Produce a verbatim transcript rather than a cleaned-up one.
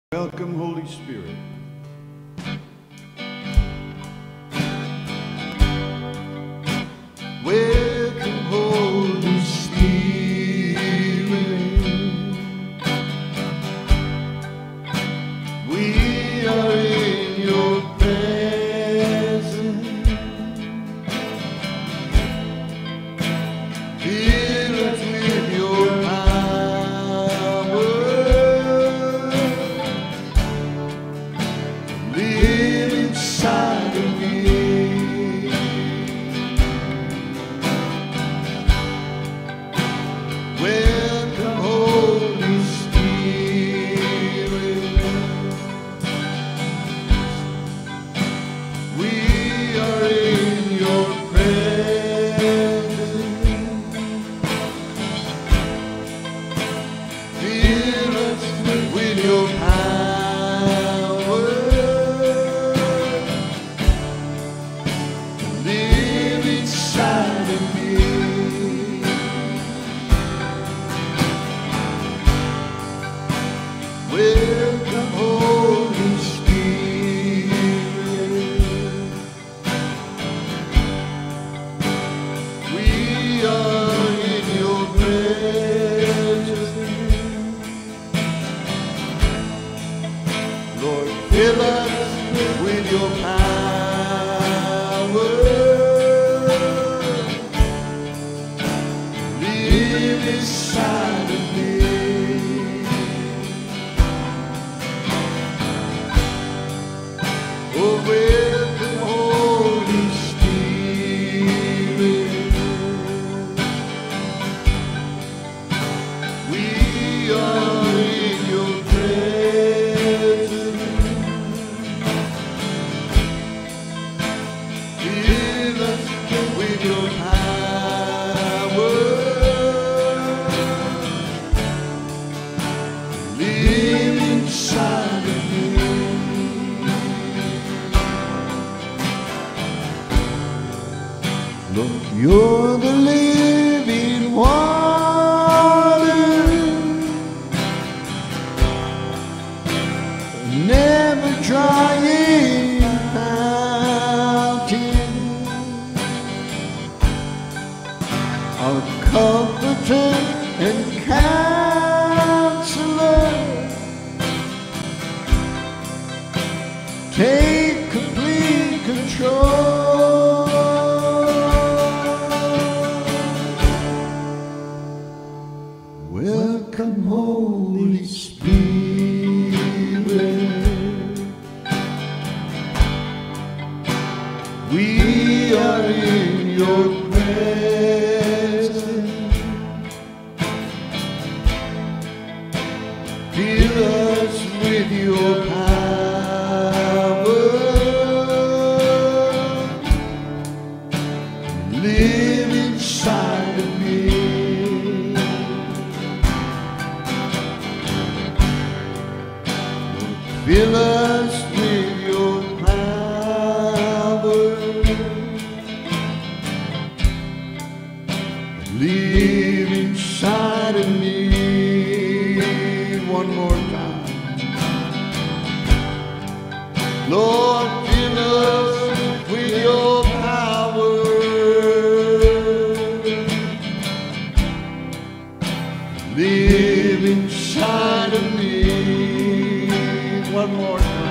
Welcome, Holy Spirit. Welcome, Holy Spirit. We are in your presence. Fill us with your power. Live inside of me. Welcome, Holy Spirit. We are in your presence. Fill us with your power. Live inside of me. Welcome, Holy Spirit. We are in your presence. Lord, fill us with your power. Live inside of me. Oh, welcome, Holy Spirit. We are in your presence. Fill us with your power. Live inside of me. Look, you're the living water, never drying fountain, our comforter and counselor. Take complete control. Welcome, Holy Spirit. We are in your presence. Fill us with your power. Live inside of me. Fill us with your power. Live inside of me. One more time. Lord, fill us with your power. Live inside of me. One more time.